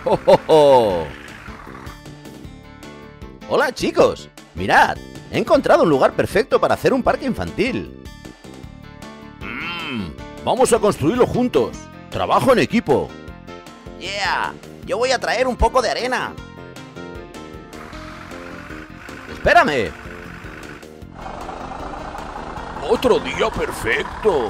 ¡Oh, oh, oh! Hola chicos, mirad, he encontrado un lugar perfecto para hacer un parque infantil. Vamos a construirlo juntos. Trabajo en equipo. Yeah, yo voy a traer un poco de arena. Espérame. Otro día perfecto.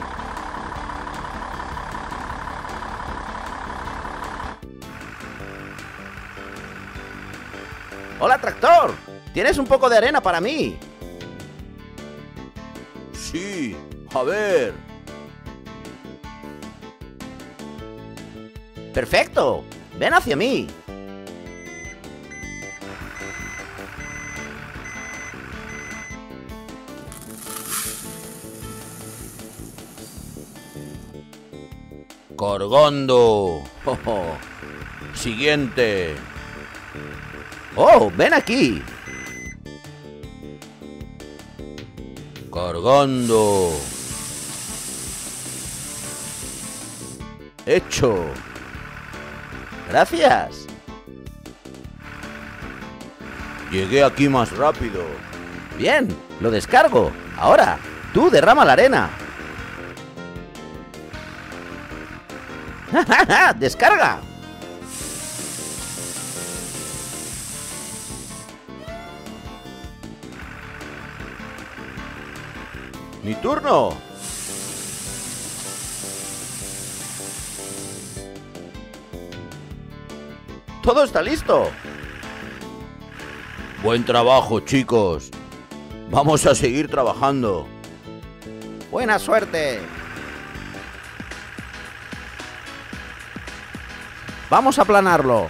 Hola, tractor. ¿Tienes un poco de arena para mí? Sí, a ver. Perfecto. Ven hacia mí. Cargando. Oh, oh. Siguiente. Oh, ven aquí. Cargando. Hecho. Gracias. Llegué aquí más rápido. Bien, lo descargo. Ahora, tú derrama la arena. ¡Descarga! ¡Mi turno! ¡Todo está listo! Buen trabajo, chicos. Vamos a seguir trabajando. ¡Buena suerte! Vamos a aplanarlo.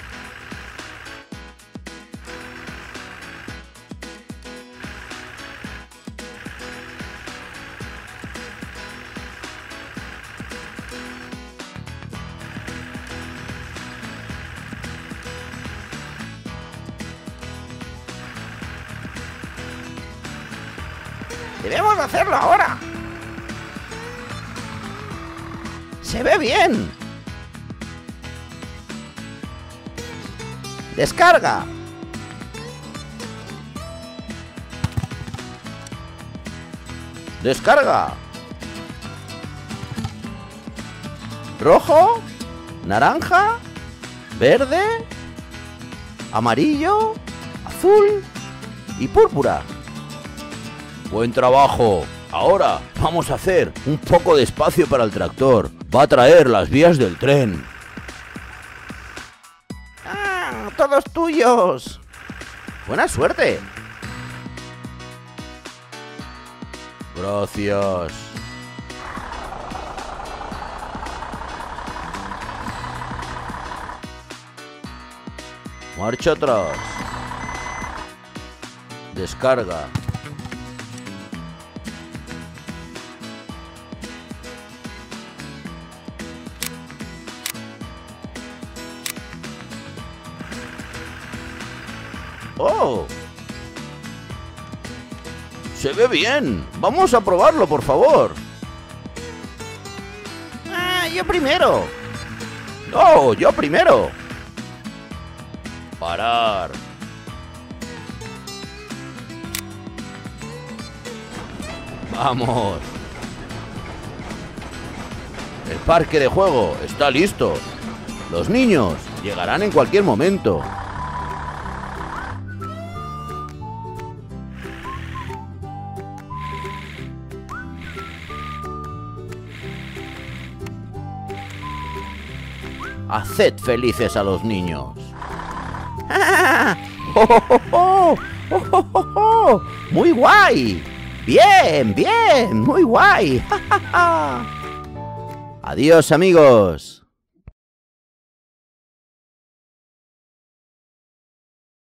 Debemos hacerlo ahora. Se ve bien. Descarga. Descarga. Rojo, naranja, verde, amarillo, azul y púrpura. Buen trabajo. Ahora vamos a hacer un poco de espacio para el tractor. Va a traer las vías del tren. ¡Ah! ¡Todos tuyos! ¡Buena suerte! Gracias. Marcha atrás. Descarga. ¡Oh! ¡Se ve bien! ¡Vamos a probarlo, por favor! ¡Ah, yo primero! ¡No, yo primero! ¡Parar! ¡Vamos! El parque de juego está listo. Los niños llegarán en cualquier momento. Haced felices a los niños. ¡Oh, oh, oh! ¡Oh, oh, oh, oh! ¡Muy guay! ¡Bien, bien! ¡Muy guay! Adiós, amigos.